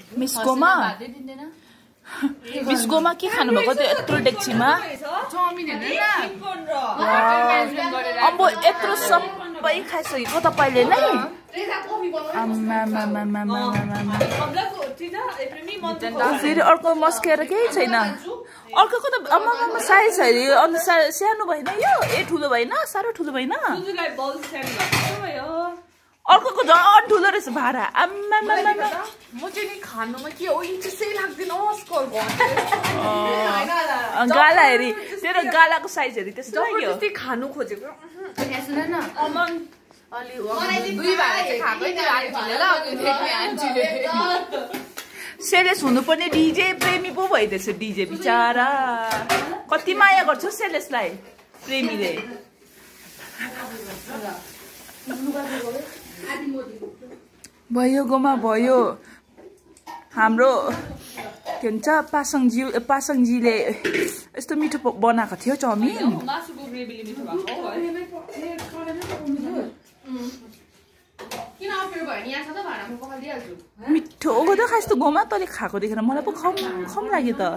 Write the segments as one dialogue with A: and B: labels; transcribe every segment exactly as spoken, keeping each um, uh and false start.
A: मिसकोमा मिसकोमा के खानु भएको त्यो यत्रो डेक्चीमा अब यत्रो सबै खाइसकेको तपाईले नै फेरि अर्को मस्केर केही छैन अर्कोको त आमा साइज हेरी अनुसार सानो भएन यो ए ठुलो भएन साह्रो ठुलो भएन अर्कोको झन् ठुलो रहेछ भाडा आम्मा म चाहिँ नि खानुमा के हो इन्ट्रेस्टै लाग्दैन गाला हेरी तेरो गालाको साइज हेरी त्यस्तो लाग्यो
B: जबरजस्ती खानु खोजेको
A: सुन न अमन अलि
B: दुई भाडा चाहिँ खाएको थियो आन्टीले ल आन्टीले
A: सेलेस हुनुपर्ने डिजे प्रेमी पो भइदिएछ डिजे बिचारा कति माया गर्छ सेलेसलाई प्रेमीले भयो गोमा भयो हाम्रो के भन्छ पासङजी पासङजीले यस्तो मिठो बनाएको थियो चाउमिन मिठो हो त खास त गोमा तैँले खाएको देखेर मलाई पो खम खम लाग्यो त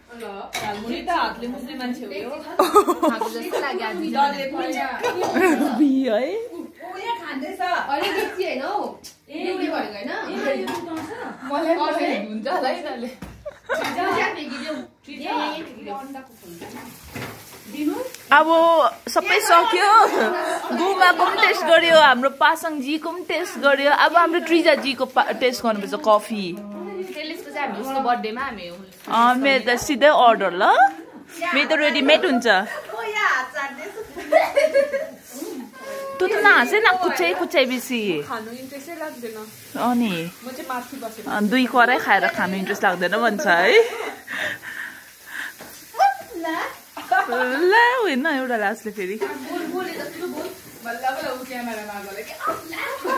A: अब सबै सक्यो गुमाको पनि टेस्ट गर्यो हाम्रो पासङजीको पनि टेस्ट गर्यो अब हाम्रो ट्रिजाजीको टेस्ट गर्नुपर्छ कफी मेरो त सिधै अर्डर ल मेरो त रेडिमेड हुन्छ तँ त नहाँसे न कुचाइ कुचाइ बेसी अनि दुई कराई खाएर खानु इन्ट्रेस्ट लाग्दैन भन्छ है ला होइन एउटा लास्टले फेरि